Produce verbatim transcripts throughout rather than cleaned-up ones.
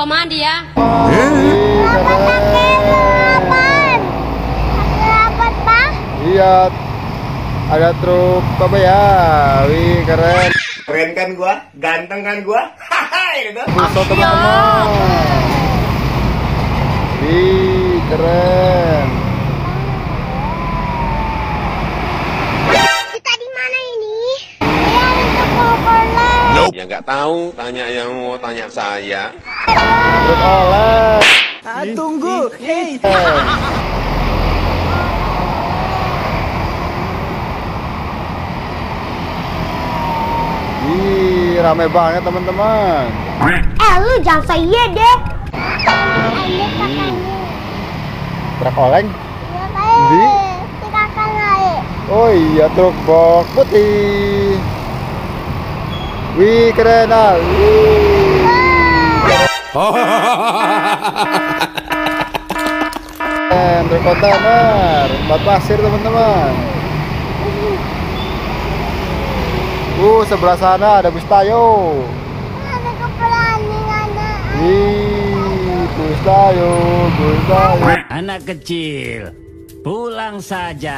lupa mandi ya. Apa pakai delapan? Delapan, Pak? Iya. Ada truk apa ya? Wih, keren. Keren kan gua? Ganteng kan gua? Hahaha, gitu. Foto teman-teman. Wih, keren. Kita di mana ini? Ya, itu Powerland. Nope. Ya nggak tahu, tanya yang mau tanya saya. Truk oleh. Ah, tunggu. Hei. Ih, rame banget teman-teman. Eh, lu jangan saya deh. Truk oleng. Di? Kakak naik. Oh iya, truk box putih. Wih, keren ah. Wih. Keren, truk kontainer, empat pasir teman-teman. Uh, sebelah sana ada bus tayo. Ada keberanian. Wih, bus tayo, bus tayo. Anak kecil, pulang saja.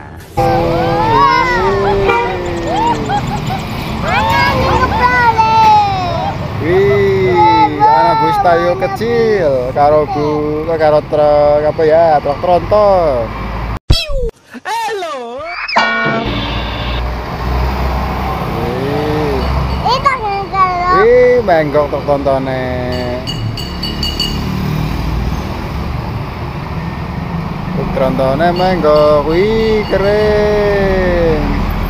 Wih, anak bus tayo kecil, karo bu, karo truk apa ya, truk tronton. Halo. Wih, menggok truk tontonnya. Truk trontonnya menggok, wih keren.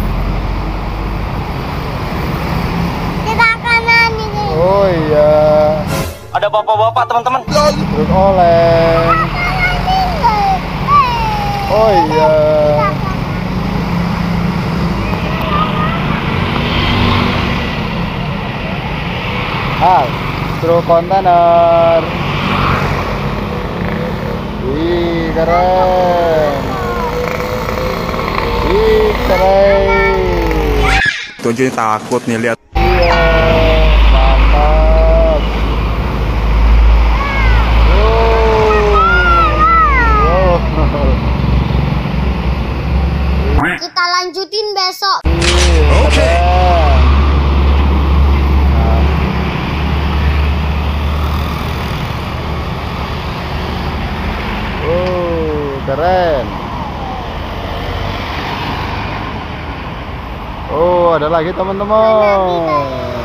Kita kanan ini. Oh iya. Ada bapak-bapak teman-teman. Truk oleng. Oh iya. Ah, truk kontainer. Wih, keren. Wih, keren. Tunjukin takut nih lihat. Iya, mantap. Wow. Wow. Kita lanjutin besok. Oke. Keren. Oh, ada lagi teman-teman.